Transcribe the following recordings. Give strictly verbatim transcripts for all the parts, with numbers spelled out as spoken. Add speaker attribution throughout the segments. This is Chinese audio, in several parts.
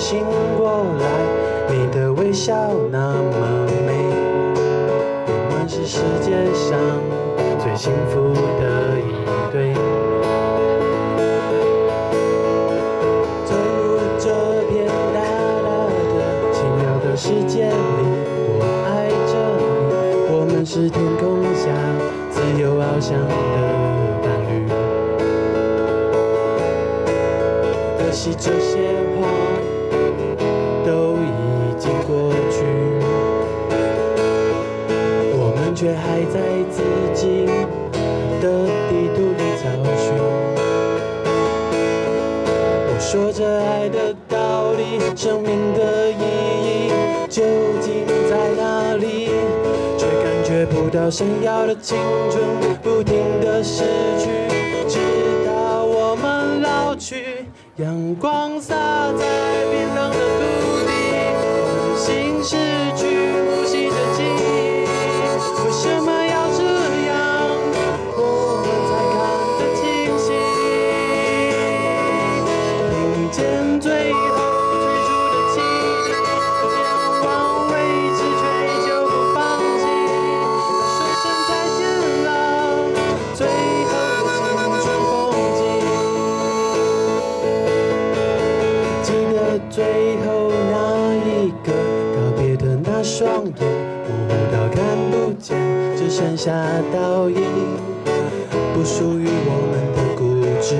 Speaker 1: 醒过来，你的微笑那么美，我们是世界上最幸福的一对。走入这片大大的奇妙的世界里，我爱着你，我们是天空下自由翱翔的伴侣。可惜这些话都已经过去，我们却还在自己的地图里找寻。我说着爱的道理，生命的意义究竟在哪里？却感觉不到闪耀的青春不停地逝去，直到我们老去，阳光洒在冰冷的土地，心失去呼吸的记忆。为什么要这样，我们才看得清晰？听见最后追逐的汽笛，前往未知却依旧不放弃。说声再见了，最后的青春风景。记得最后那一个告别的那双眼，模糊到看不见，只剩下倒影，不属于我们的固执。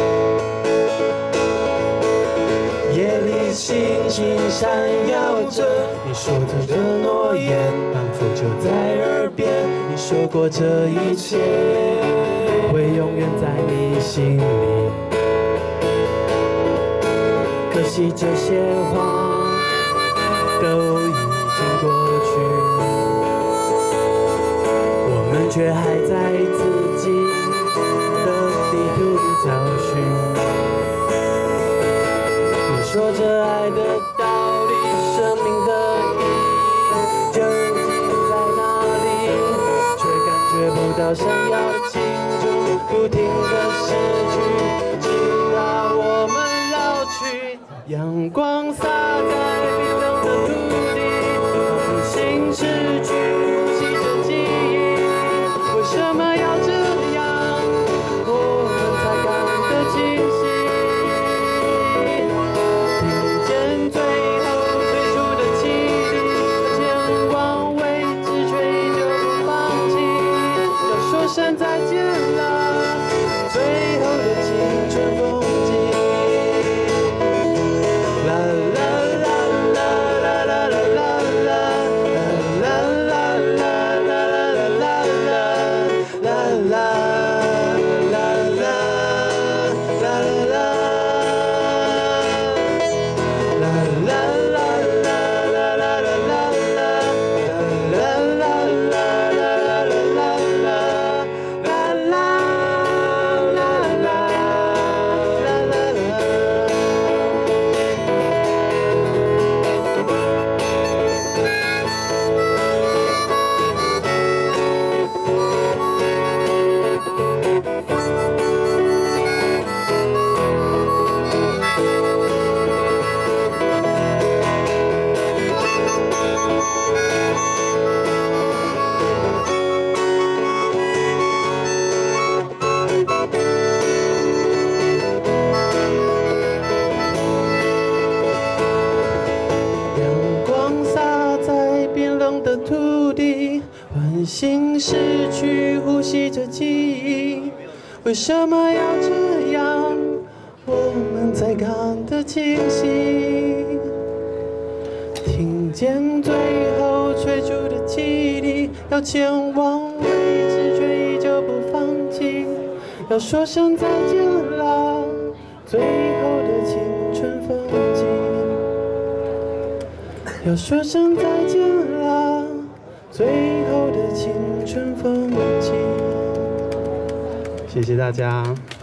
Speaker 1: 夜里星星闪耀着，你说着的诺言，仿佛就在耳边。你说过这一切会永远在你心里，可惜这些话都已经过去，我们却还在自己的地图里找寻。你说着爱的道理，生命的意义究竟在哪里？却感觉不到闪耀的青春不停地逝去，直到我们老去，阳光洒在冰冷的土地，心失去呼吸的记忆。为什么要这样，我们才看得清晰？听见最后追逐的汽笛，前往未知却依旧不放弃。要说声再见了，最后的青春风景。啦啦啦啦啦啦啦啦啦啦啦啦啦啦唤醒失去呼吸着记忆。为什么要这样，我们才看得清晰？听见最后吹出的汽笛，要前往未知却依旧不放弃。要说声再见了，最后的青春风景。要说声再见了，最后的青春风景。谢谢大家。